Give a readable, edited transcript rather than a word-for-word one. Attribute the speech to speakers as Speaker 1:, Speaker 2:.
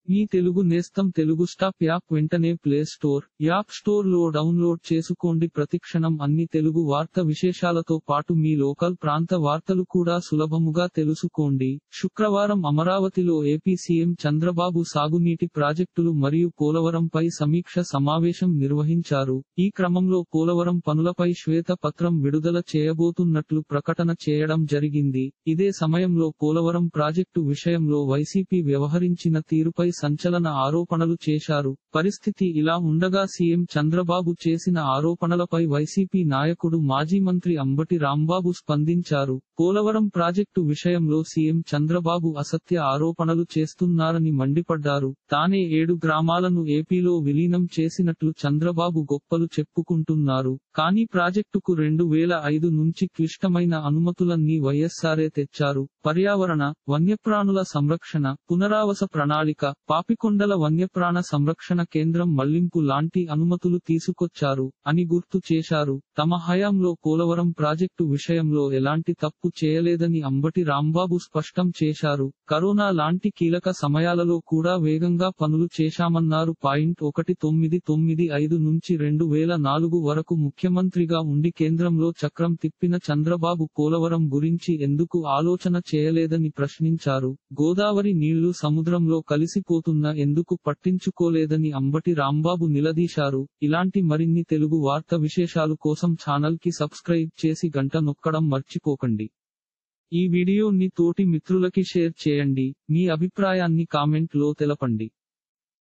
Speaker 1: మీ తెలుగు నేస్తం Telugu stop app వెంటనే play store, app store లో డౌన్లోడ్ చేసుకోండి. ప్రతిక్షణం అన్ని తెలుగు వార్త విశేషాలతో పాటు మీ లోకల్ ప్రాంత వార్తలు కూడా సులభముగా తెలుసుకోండి. శుక్రవారం అమరావతిలో ఏపీ సీఎం చంద్రబాబు సాగునీటి ప్రాజెక్టులు మరియు పోలవరంపై సమీక్ష సమావేశం నిర్వహించారు. ఈ క్రమంలో పోలవరం పనులపై శ్వేత పత్రం విడుదల చేయబోతున్నట్లు ప్రకటన చేయడం జరిగింది. ఇదే సమయంలో పోలవరం ప్రాజెక్టు విషయంలో వైసీపీ వ్యవహరించిన తీరుపై సంచలన ఆరోపణలు చేశారు. పరిస్థితి ఇలా ఉండగా సీఎం చంద్రబాబు చేసిన ఆరోపణలపై వైసీపీ నాయకుడు మాజీ మంత్రి అంబటి రాంబాబు స్పందించారు. పోలవరం ప్రాజెక్టు విషయంలో సీఎం చంద్రబాబు అసత్య ఆరోపణలు చేస్తున్నారని మండిపడ్డారు. తానే 7 గ్రామాలను ఏపీలో విలీనం చేసినట్లు చంద్రబాబు గొప్పలు చెప్పుకుంటున్నారు. కానీ ప్రాజెక్టుకు 2005 నుంచి క్లిష్టమైన అనుమతులన్నీ వైఎస్సారే తెచ్చారు. పర్యావరణ, వన్యప్రాణుల సంరక్షణ, పునరావాస ప్రణాళిక, పాపికొండల వన్యప్రాణ సంరక్షణ కేంద్రం మళ్లింపు లాంటి అనుమతులు తీసుకొచ్చారు అని గుర్తు చేశారు. తమ హయాంలో పోలవరం ప్రాజెక్టు విషయంలో ఎలాంటి తప్పు చేయలేదని అంబటి రాంబాబు స్పష్టం చేశారు. కరోనా లాంటి కీలక సమయాలలో కూడా వేగంగా పనులు చేశామన్నారు. 1995 నుంచి 2004 వరకు ముఖ్యమంత్రిగా ఉండి కేంద్రంలో చక్రం తిప్పిన చంద్రబాబు పోలవరం గురించి ఎందుకు ఆలోచన చేయలేదని ప్రశ్నించారు. గోదావరి నీళ్లు సముద్రంలో కలిసిపోతున్నా ఎందుకు పట్టించుకోలేదని అంబటి రాంబాబు నిలదీశారు. ఇలాంటి మరిన్ని తెలుగు వార్త విశేషాలు కోసం ఛానల్ కి సబ్స్క్రైబ్ చేసి గంట నొక్కడం మర్చిపోకండి. ఈ వీడియోని తోటి మిత్రులకి షేర్ చేయండి. మీ అభిప్రాయాన్ని కామెంట్ లో తెలపండి.